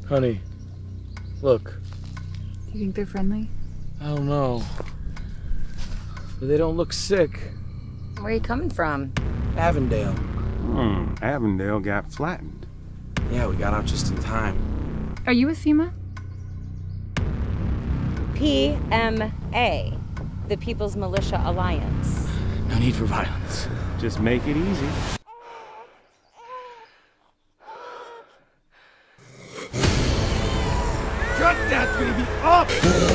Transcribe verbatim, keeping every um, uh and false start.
Honey, look. Do you think they're friendly? I don't know. But they don't look sick. Where are you coming from? Avondale. Hmm, Avondale got flattened. Yeah, we got out just in time. Are you with FEMA? P M A, the People's Militia Alliance. No need for violence. Just make it easy. Cut that baby up!